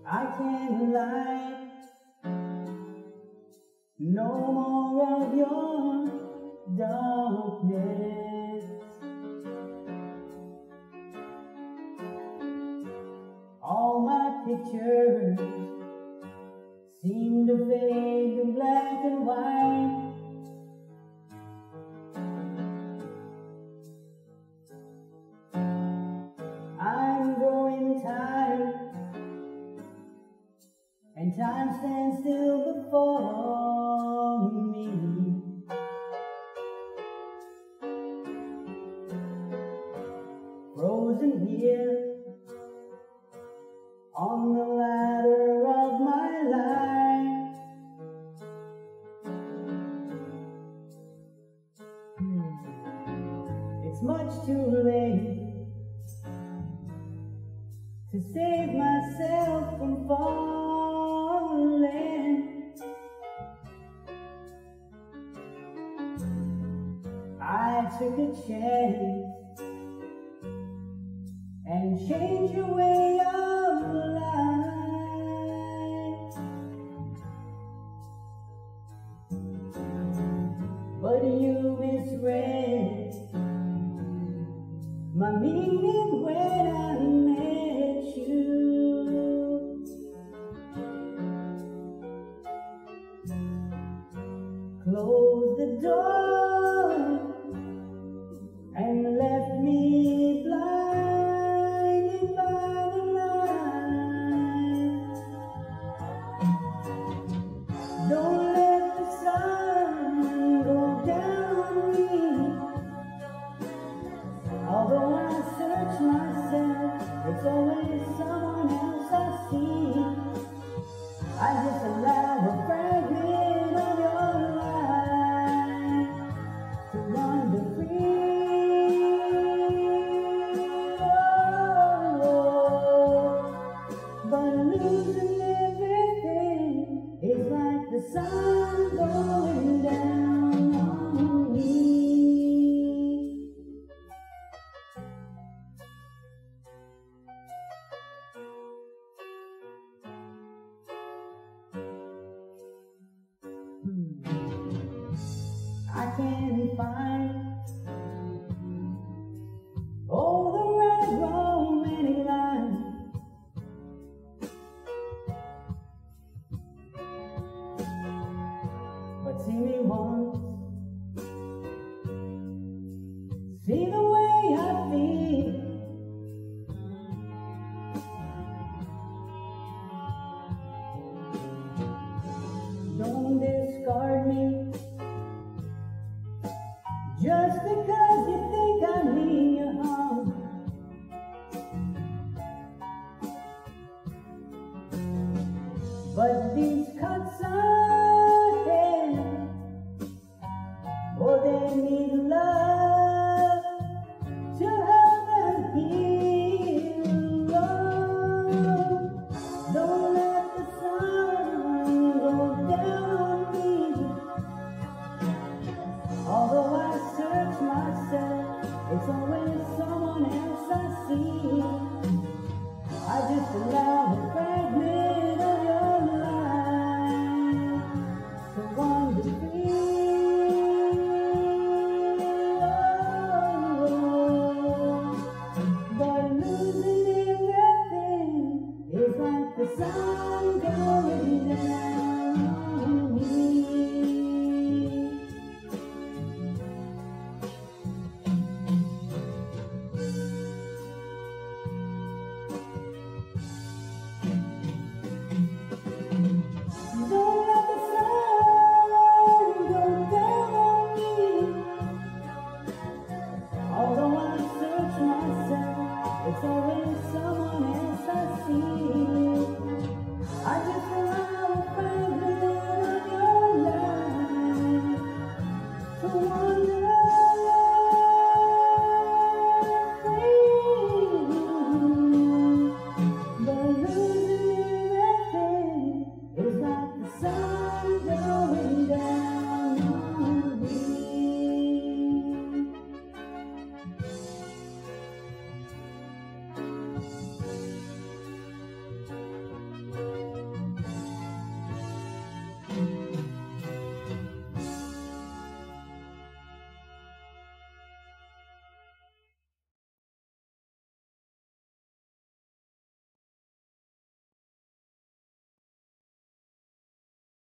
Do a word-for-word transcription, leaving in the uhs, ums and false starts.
I can't lie, no more of your darkness. All my pictures seem to fade to black and white. I'm growing tired, and time stands still before me. Frozen here on the ladder of my life. It's much too late to save myself from falling. I took a chance and changed your way of life, but you misread my meaning when I met you. Close the door and left me blinded by the light. Don't let the sun go down on me. Although I search myself, it's always someone else I see. I just allow a fragment of your life to wander free. Oh, but losing everything is like the sun going down on me. I can't find all the right romantic lines, but see me once, see the way I feel. Don't discard me just because you think I mean you harm. But these cuts ahead, oh, they need love to help them heal. Oh, don't let the sun go down on me. Although I search myself, it's always someone else I see. I just allow a fragment of your life to wander free. Oh, but losing everything is like the sun going down on me.